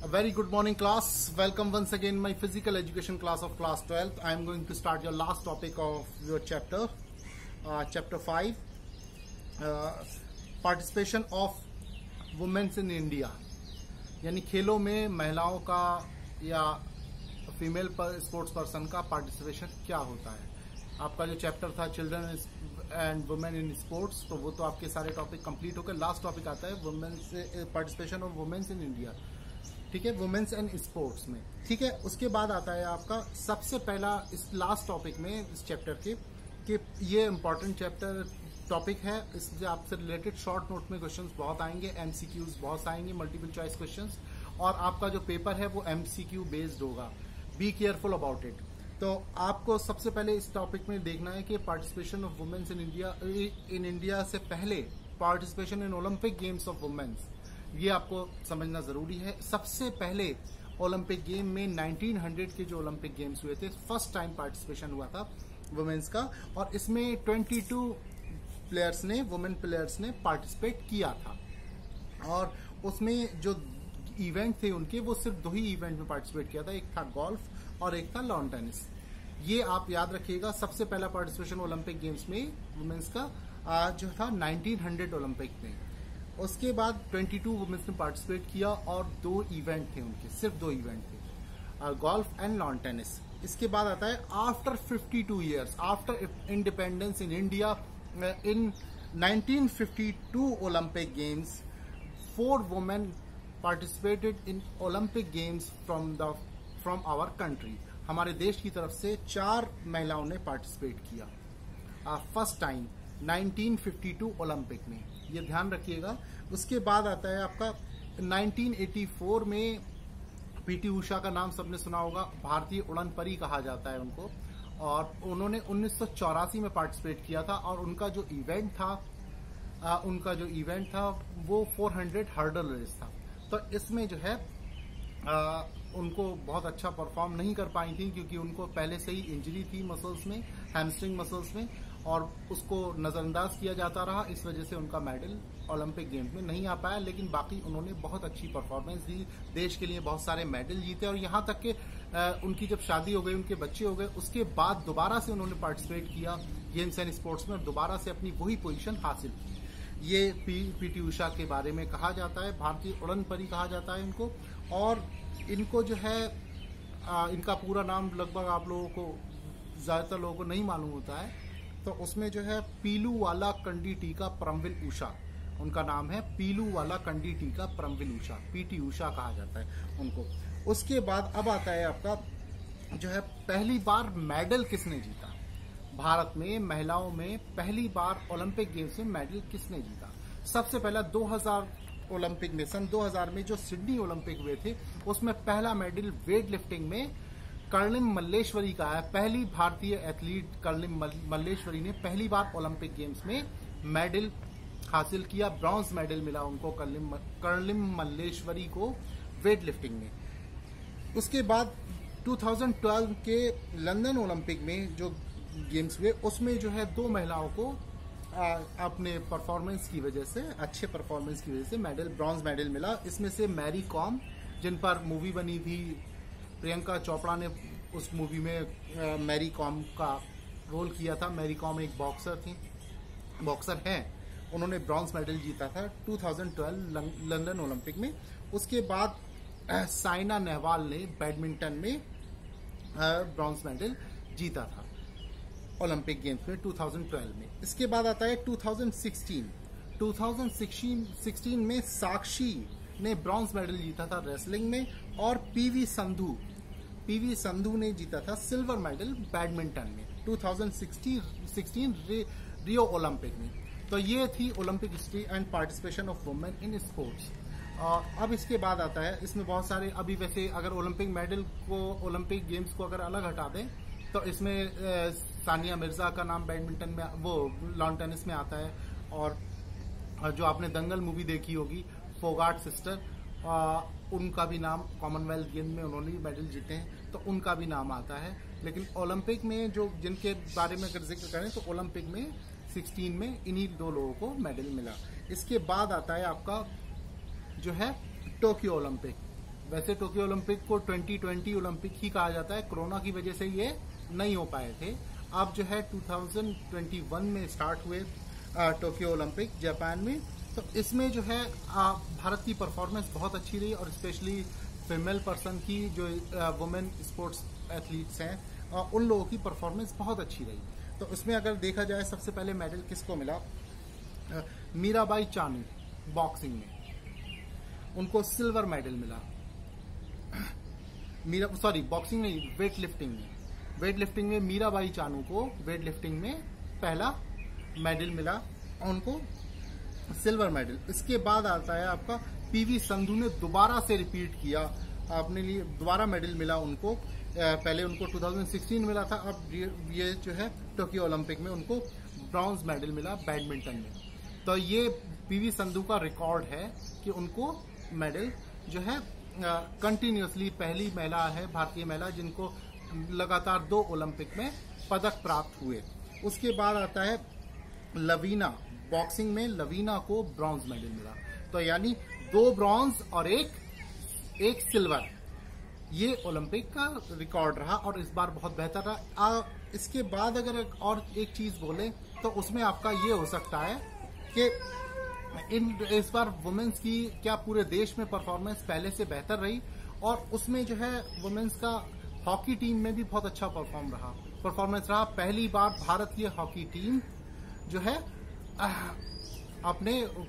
A very good morning class. Welcome once again my physical education class of class 12th. I am going to start your last topic of your chapter, chapter 5, participation of women in India. यानी खेलों में महिलाओं का या female sports person का participation क्या होता है। आपका जो चैप्टर था children and women in sports, तो वो तो आपके सारे टॉपिक कंप्लीट होकर लास्ट टॉपिक आता है women's participation of women's in India. ठीक है, वुमेन्स एंड स्पोर्ट्स में। ठीक है, उसके बाद आता है आपका सबसे पहला इस लास्ट टॉपिक में इस चैप्टर के कि ये इंपॉर्टेंट चैप्टर टॉपिक है, इससे आपसे रिलेटेड शॉर्ट नोट में क्वेश्चंस बहुत आएंगे, एमसीक्यूज बहुत आएंगे, मल्टीपल चॉइस क्वेश्चंस, और आपका जो पेपर है वो एमसीक्यू बेस्ड होगा। Be careful about it. तो आपको सबसे पहले इस टॉपिक में देखना है कि participation of women's in India से पहले participation in Olympic games of women's, ये आपको समझना जरूरी है। सबसे पहले ओलंपिक गेम में 1900 के जो ओलंपिक गेम्स हुए थे, फर्स्ट टाइम पार्टिसिपेशन हुआ था वुमेन्स का, और इसमें 22 प्लेयर्स ने, वुमेन प्लेयर्स ने पार्टिसिपेट किया था। और उसमें जो इवेंट थे उनके, वो सिर्फ 2 ही इवेंट में पार्टिसिपेट किया था, एक था गोल्फ और एक था लॉन टेनिस। ये आप याद रखिएगा। सबसे पहला पार्टिसिपेशन ओलंपिक गेम्स में वुमेन्स का जो था 1900 ओलंपिक में। उसके बाद 22 वुमेन्स ने पार्टिसिपेट किया और 2 इवेंट थे उनके, सिर्फ 2 इवेंट थे, गोल्फ एंड लॉन टेनिस। इसके बाद आता है after 52 years after independence in India, in 1952 Olympic Games, 4 women participated in Olympic Games from our country. हमारे देश की तरफ से 4 महिलाओं ने पार्टिसिपेट किया फर्स्ट टाइम 1952 ओलंपिक में, ये ध्यान रखिएगा। उसके बाद आता है आपका 1984 में पीटी उषा का नाम सबने सुना होगा, भारतीय उड़न परी कहा जाता है उनको, और उन्होंने 1984 में पार्टिसिपेट किया था। और उनका जो इवेंट था वो 400 हर्डल रेस था। तो इसमें जो है उनको बहुत अच्छा परफॉर्म नहीं कर पाई थी, क्योंकि उनको पहले से ही इंजरी थी मसल्स में, हैमस्ट्रिंग मसल्स में, और उसको नजरअंदाज किया जाता रहा। इस वजह से उनका मेडल ओलंपिक गेम्स में नहीं आ पाया। लेकिन बाकी उन्होंने बहुत अच्छी परफॉर्मेंस दी, देश के लिए बहुत सारे मेडल जीते, और यहाँ तक कि उनकी जब शादी हो गई, उनके बच्चे हो गए, उसके बाद दोबारा से उन्होंने पार्टिसिपेट किया गेम्स एंड स्पोर्ट्स में, और दोबारा से अपनी वही पोजीशन हासिल की। ये पीटी उषा के बारे में कहा जाता है, भारतीय उड़न परी कहा जाता है इनको। और इनको जो है इनका पूरा नाम लगभग आप लोगों को, ज्यादातर लोगों को नहीं मालूम होता है, तो उसमें जो है पीलू वाला कंडी टीका परमवीर उषा उनका नाम है, पीलू वाला कंडी टीका परमवीर उषा, पीटी उषा कहा जाता है उनको। उसके बाद अब आता है आपका जो है पहली बार मेडल किसने जीता भारत में, महिलाओं में पहली बार ओलंपिक गेम्स में मेडल किसने जीता। सबसे पहला 2000 ओलंपिक में, सन 2000 में जो सिडनी ओलंपिक हुए थे, उसमें पहला मेडल वेट लिफ्टिंग में कर्णिम मल्लेश्वरी का है। पहली भारतीय एथलीट कर्णिम मल्लेश्वरी ने पहली बार ओलंपिक गेम्स में मेडल हासिल किया, ब्रॉन्ज मेडल मिला उनको, कर्णिम मल्लेश्वरी को वेट लिफ्टिंग में। उसके बाद 2012 के लंदन ओलंपिक में जो गेम्स हुए, उसमें जो है 2 महिलाओं को अपने परफॉर्मेंस की वजह से, अच्छे परफॉर्मेंस की वजह से मेडल, ब्रॉन्ज मेडल मिला। इसमें से मैरी कॉम, जिन पर मूवी बनी थी, प्रियंका चोपड़ा ने उस मूवी में मैरी कॉम का रोल किया था। मैरी कॉम एक बॉक्सर हैं, उन्होंने ब्रॉन्ज मेडल जीता था 2012 लंदन ओलंपिक में। उसके बाद साइना नेहवाल ने बैडमिंटन में ब्रॉन्ज मेडल जीता था ओलंपिक गेम्स में 2012 में। इसके बाद आता है 2016 में साक्षी ने ब्रॉन्ज मेडल जीता था रेसलिंग में, और पीवी संधू ने जीता था सिल्वर मेडल बैडमिंटन में 2016 रियो ओलंपिक में। तो ये थी Olympic history and participation of women in sports. अब इसके बाद आता है, इसमें बहुत सारे, अभी वैसे अगर ओलंपिक मेडल को, ओलंपिक गेम्स को अगर अलग हटा दें, तो इसमें सानिया मिर्जा का नाम बैडमिंटन में, वो लॉन टेनिस में आता है। और जो आपने दंगल मूवी देखी होगी, फोगाट सिस्टर, उनका भी नाम, कॉमनवेल्थ गेम में उन्होंने भी मेडल जीते हैं, तो उनका भी नाम आता है। लेकिन ओलंपिक में जो, जिनके बारे में अगर जिक्र करें, तो ओलंपिक में 16 में इन्हीं 2 लोगों को मेडल मिला। इसके बाद आता है आपका जो है टोक्यो ओलंपिक। वैसे टोक्यो ओलंपिक को 2020 ओलंपिक ही कहा जाता है, कोरोना की वजह से ये नहीं हो पाए थे। अब जो है 2021 में स्टार्ट हुए टोक्यो ओलंपिक जापान में। तो इसमें जो है भारत की परफॉर्मेंस बहुत अच्छी रही, और स्पेशली फीमेल पर्सन की जो वुमेन स्पोर्ट्स एथलीट्स हैं उन लोगों की परफॉर्मेंस बहुत अच्छी रही। तो इसमें अगर देखा जाए सबसे पहले मेडल किसको मिला, मीराबाई चानू बॉक्सिंग में, उनको सिल्वर मेडल मिला। बॉक्सिंग नहीं, वेट लिफ्टिंग में मीराबाई चानू को वेट लिफ्टिंग में पहला मेडल मिला, उनको सिल्वर मेडल। इसके बाद आता है आपका पीवी संधू ने दोबारा से रिपीट किया, अपने लिए दोबारा मेडल मिला उनको। पहले उनको 2016 मिला था, अब ये जो है टोक्यो ओलंपिक में उनको ब्रॉन्ज मेडल मिला बैडमिंटन में। तो ये पीवी संधू का रिकॉर्ड है कि उनको मेडल जो है कंटिन्यूसली पहली महिला है, भारतीय महिला, जिनको लगातार 2 ओलंपिक में पदक प्राप्त हुए। उसके बाद आता है लवीना, बॉक्सिंग में लवीना को ब्रॉन्ज मेडल मिला। तो यानी 2 ब्रॉन्ज और एक सिल्वर, ये ओलंपिक का रिकॉर्ड रहा और इस बार बहुत बेहतर रहा। इसके बाद अगर और एक चीज बोले तो उसमें आपका ये हो सकता है कि इस बार वुमेन्स की क्या पूरे देश में परफॉर्मेंस पहले से बेहतर रही, और उसमें जो है वुमेन्स का हॉकी टीम में भी बहुत अच्छा परफॉर्मेंस रहा। पहली बार भारतीय हॉकी टीम जो है अपने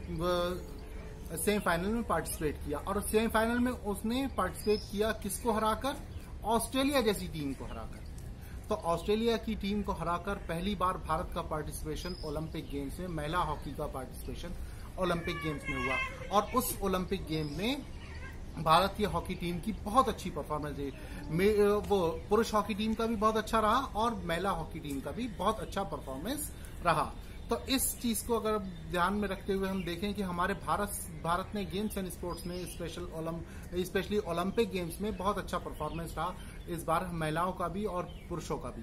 सेमीफाइनल में पार्टिसिपेट किया, और सेमीफाइनल में उसने पार्टिसिपेट किया किसको हराकर, ऑस्ट्रेलिया जैसी टीम को हराकर। तो ऑस्ट्रेलिया की टीम को हराकर पहली बार भारत का पार्टिसिपेशन ओलंपिक गेम्स में, महिला हॉकी का पार्टिसिपेशन ओलंपिक गेम्स में हुआ, और उस ओलंपिक गेम में भारतीय हॉकी टीम की बहुत अच्छी परफॉर्मेंस रही। वो पुरुष हॉकी टीम का भी बहुत अच्छा रहा और महिला हॉकी टीम का भी बहुत अच्छा परफॉर्मेंस रहा। तो इस चीज को अगर ध्यान में रखते हुए हम देखें कि हमारे भारत ने गेम्स एंड स्पोर्ट्स में स्पेशली ओलंपिक गेम्स में बहुत अच्छा परफॉर्मेंस रहा इस बार, महिलाओं का भी और पुरुषों का भी।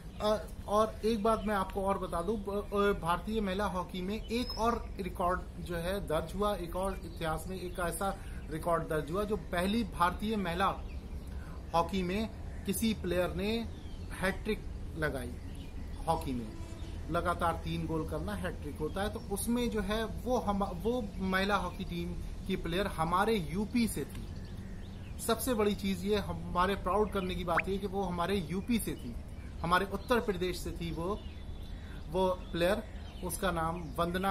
और एक बात मैं आपको और बता दूं, भारतीय महिला हॉकी में एक और रिकॉर्ड जो है दर्ज हुआ, एक और इतिहास में एक ऐसा रिकॉर्ड दर्ज हुआ जो पहली भारतीय महिला हॉकी में किसी प्लेयर ने हैट्रिक लगाई। हॉकी में लगातार 3 गोल करना हैट्रिक होता है, तो उसमें जो है वो महिला हॉकी टीम की प्लेयर हमारे यूपी से थी। सबसे बड़ी चीज ये हमारे प्राउड करने की बात है कि वो हमारे यूपी से थी, हमारे उत्तर प्रदेश से थी वो प्लेयर। उसका नाम वंदना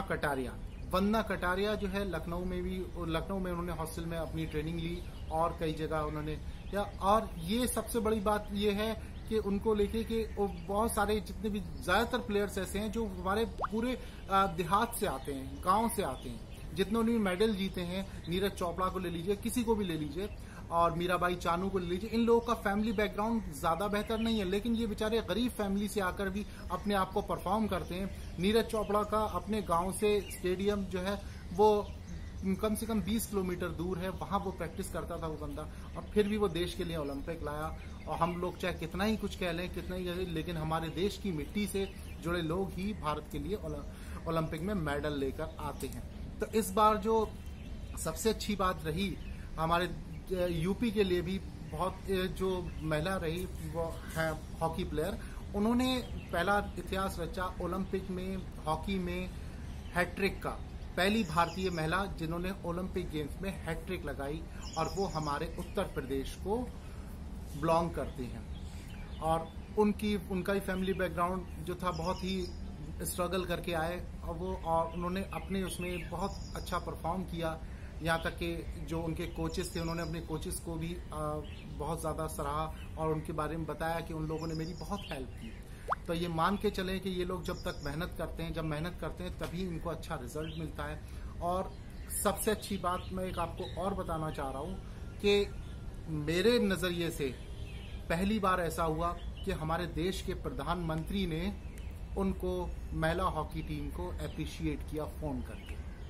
कटारिया जो है लखनऊ में उन्होंने हॉस्टल में अपनी ट्रेनिंग ली और कई जगह उन्होंने किया। और ये सबसे बड़ी बात ये है कि उनको लेके कि बहुत सारे जितने भी ज्यादातर प्लेयर्स ऐसे हैं जो हमारे पूरे देहात से आते हैं, गांव से आते हैं। जितनों ने मेडल जीते हैं, नीरज चोपड़ा को ले लीजिए, किसी को भी ले लीजिए, और मीराबाई चानू को ले लीजिए, इन लोगों का फैमिली बैकग्राउंड ज्यादा बेहतर नहीं है, लेकिन ये बेचारे गरीब फैमिली से आकर भी अपने आप को परफॉर्म करते हैं। नीरज चोपड़ा का अपने गांव से स्टेडियम जो है वो कम से कम 20 किलोमीटर दूर है, वहां वो प्रैक्टिस करता था वो बंदा, और फिर भी वो देश के लिए ओलंपिक लाया। और हम लोग चाहे कितना ही कुछ कह लें, कितना ही, लेकिन हमारे देश की मिट्टी से जुड़े लोग ही भारत के लिए ओलंपिक में मेडल लेकर आते हैं। तो इस बार जो सबसे अच्छी बात रही हमारे यूपी के लिए भी, बहुत जो महिला रही वो है हॉकी प्लेयर, उन्होंने पहला इतिहास रचा ओलंपिक में हॉकी में हैट्रिक का। पहली भारतीय महिला जिन्होंने ओलंपिक गेम्स में हैट्रिक लगाई, और वो हमारे उत्तर प्रदेश को बिलोंग करते हैं। और उनका ही फैमिली बैकग्राउंड जो था बहुत ही स्ट्रगल करके आए, और उन्होंने अपने उसमें बहुत अच्छा परफॉर्म किया। यहाँ तक कि जो उनके कोचेस थे, उन्होंने अपने कोचेस को भी बहुत ज़्यादा सराहा और उनके बारे में बताया कि उन लोगों ने मेरी बहुत हेल्प की। तो ये मान के चलें कि ये लोग जब मेहनत करते हैं तभी इनको अच्छा रिजल्ट मिलता है। और सबसे अच्छी बात मैं एक आपको और बताना चाह रहा हूँ कि मेरे नज़रिए से पहली बार ऐसा हुआ कि हमारे देश के प्रधानमंत्री ने उनको महिला हॉकी टीम को अप्रिशिएट किया फोन करके।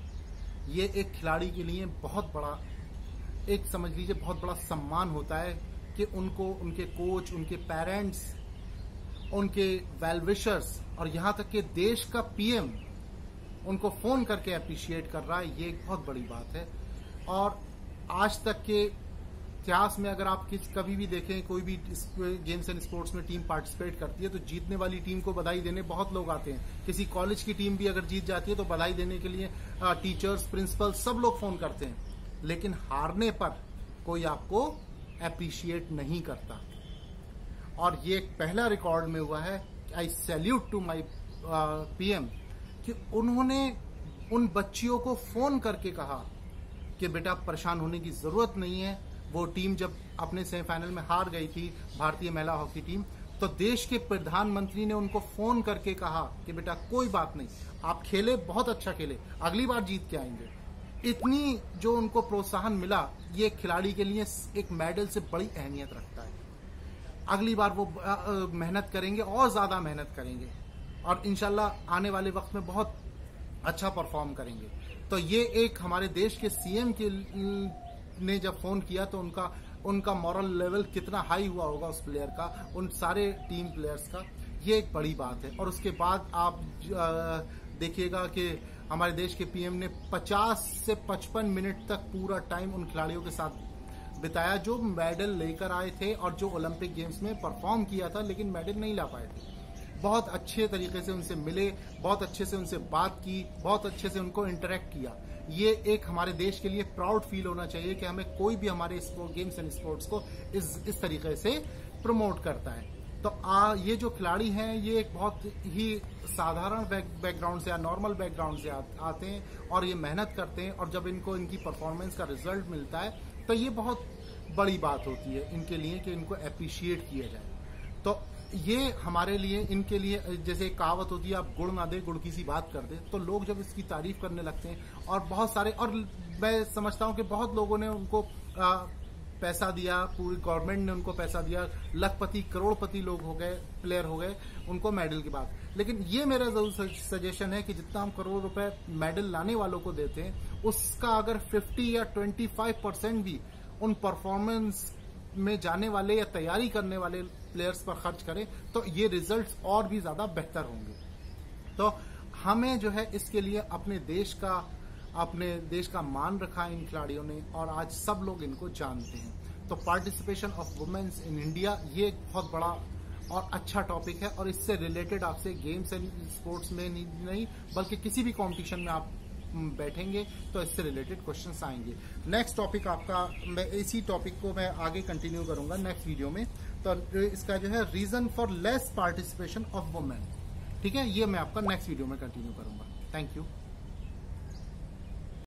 ये एक खिलाड़ी के लिए बहुत बड़ा, एक समझ लीजिए बहुत बड़ा सम्मान होता है कि उनको उनके कोच, उनके पेरेंट्स, उनके वेल विशर्स और यहाँ तक कि देश का पीएम उनको फोन करके अप्रिशिएट कर रहा है। ये एक बहुत बड़ी बात है। और आज तक के इतिहास में अगर आप कभी भी देखें, कोई भी गेम्स एंड स्पोर्ट्स में टीम पार्टिसिपेट करती है तो जीतने वाली टीम को बधाई देने बहुत लोग आते हैं। किसी कॉलेज की टीम भी अगर जीत जाती है तो बधाई देने के लिए टीचर्स, प्रिंसिपल सब लोग फोन करते हैं, लेकिन हारने पर कोई आपको अप्रिशिएट नहीं करता। और ये एक पहला रिकॉर्ड में हुआ है। I salute to my PM कि उन्होंने उन बच्चियों को फोन करके कहा कि बेटा परेशान होने की जरूरत नहीं है। वो टीम जब अपने सेमीफाइनल में हार गई थी, भारतीय महिला हॉकी टीम, तो देश के प्रधानमंत्री ने उनको फोन करके कहा कि बेटा कोई बात नहीं, आप खेले, बहुत अच्छा खेले, अगली बार जीत के आएंगे। इतनी जो उनको प्रोत्साहन मिला, ये खिलाड़ी के लिए एक मेडल से बड़ी अहमियत रखता है। अगली बार वो मेहनत करेंगे और ज्यादा मेहनत करेंगे और इंशाल्लाह आने वाले वक्त में बहुत अच्छा परफॉर्म करेंगे। तो ये एक हमारे देश के सीएम के ने जब फोन किया तो उनका मॉरल लेवल कितना हाई हुआ होगा उस प्लेयर का, उन सारे टीम प्लेयर्स का। ये एक बड़ी बात है। और उसके बाद आप देखिएगा कि हमारे देश के पीएम ने 50 से 55 मिनट तक पूरा टाइम उन खिलाड़ियों के साथ बिताया जो मेडल लेकर आए थे और जो ओलंपिक गेम्स में परफॉर्म किया था लेकिन मेडल नहीं ला पाए थे। बहुत अच्छे तरीके से उनसे मिले, बहुत अच्छे से उनसे बात की, बहुत अच्छे से उनको इंटरेक्ट किया। ये एक हमारे देश के लिए प्राउड फील होना चाहिए कि हमें कोई भी हमारे गेम्स एंड स्पोर्ट्स को इस तरीके से प्रमोट करता है। तो ये जो खिलाड़ी हैं ये एक बहुत ही साधारण बैकग्राउंड से या नॉर्मल बैकग्राउंड से आते हैं और ये मेहनत करते हैं, और जब इनको इनकी परफॉर्मेंस का रिजल्ट मिलता है तो ये बहुत बड़ी बात होती है इनके लिए कि इनको अप्रिशिएट किया जाए। तो ये हमारे लिए, इनके लिए, जैसे एक कहावत होती है, आप गुड़ ना दे गुड़ की सी बात कर दे, तो लोग जब इसकी तारीफ करने लगते हैं और बहुत सारे, और मैं समझता हूं कि बहुत लोगों ने उनको पैसा दिया, पूरी गवर्नमेंट ने उनको पैसा दिया, लखपति करोड़पति लोग हो गए, प्लेयर हो गए उनको मेडल के बाद। लेकिन ये मेरा जरूर सजेशन है कि जितना हम करोड़ रुपए मेडल लाने वालों को देते हैं उसका अगर 50 या 25% भी उन परफॉर्मेंस में जाने वाले या तैयारी करने वाले प्लेयर्स पर खर्च करें तो ये रिजल्ट्स और भी ज्यादा बेहतर होंगे। तो हमें जो है इसके लिए अपने देश का मान रखा इन खिलाड़ियों ने और आज सब लोग इनको जानते हैं। तो participation of women's in India ये एक बहुत बड़ा और अच्छा टॉपिक है और इससे रिलेटेड आपसे गेम्स एंड स्पोर्ट्स में नहीं बल्कि किसी भी कॉम्पिटिशन में आप बैठेंगे तो इससे रिलेटेड क्वेश्चंस आएंगे। नेक्स्ट टॉपिक आपका, मैं इसी टॉपिक को मैं आगे कंटिन्यू करूंगा नेक्स्ट वीडियो में। तो इसका जो है reason for less participation of women, ठीक है, ये मैं आपका नेक्स्ट वीडियो में कंटिन्यू करूंगा। Thank you.